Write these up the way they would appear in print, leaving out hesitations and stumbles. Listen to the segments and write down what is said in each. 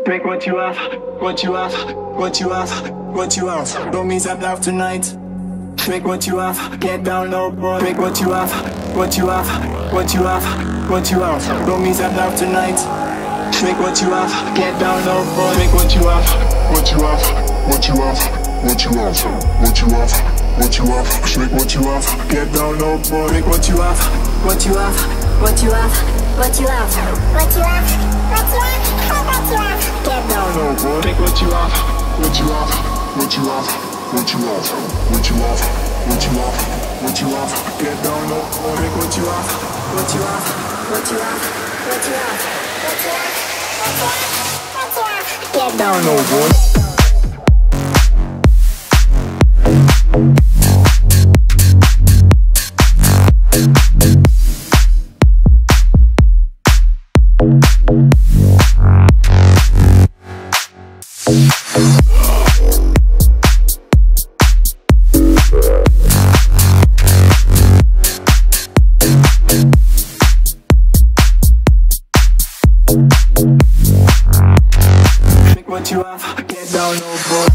Break what you have, what you have, what you have, what you have. Don't miss that love tonight. Break what you have, get down low, boy. Break what you have, what you have, what you have, what you have. Don't miss that love tonight. Break what you have, get down low, boy. Break what you have, what you have, what you have, what you have, what you have, what you have. Break what you have, get down low, boy. Break what you have, what you have, what you have, what you have, what you have, what you have, what you have. Get down low, boy. Break what you have, what you have, what you have, what you have, what you have, what you have, what you have. Get down low, boy. Break what you have, what you have, what you have, what you have, what you have, what you have. Get down low, boy. What you have, get down low, boy.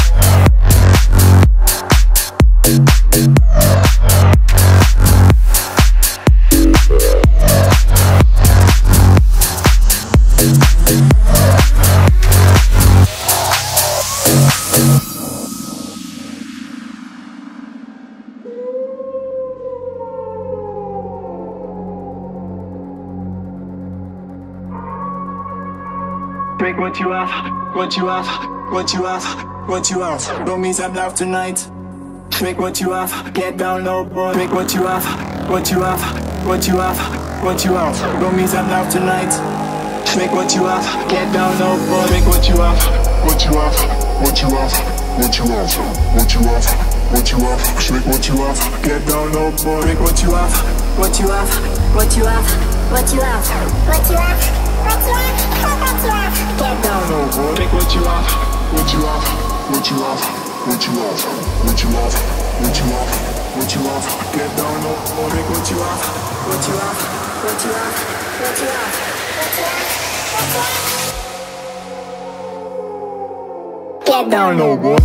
Break what you have, what you have, what you have, what you have. Don't miss that love tonight. Break what you have, get down low, boy. Break what you have, what you have, what you have, what you have. Don't miss that love tonight. Break what you have, get down low, boy. Break what you have, what you have, what you have, what you have, what you have, what you have. Break what you have, get down low, boy. Break what you have, what you have, what you have, what you have, what you have, what you have, what you have. Get down low, boy. Take what you have, what you have, what you have, what you have, what you have, what you have, what you have. Get down low, boy. Take what you have, what you have, what you have, what you have, what you have, what you have. Get down low, boy.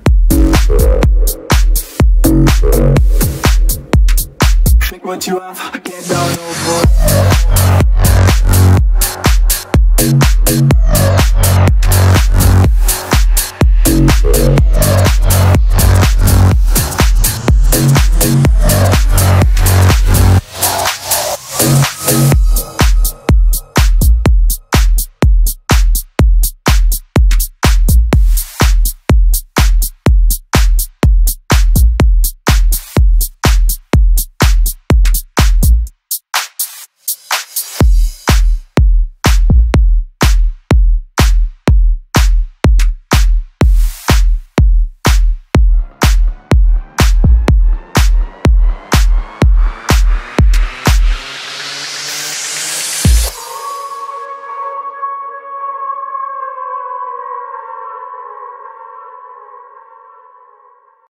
What you have.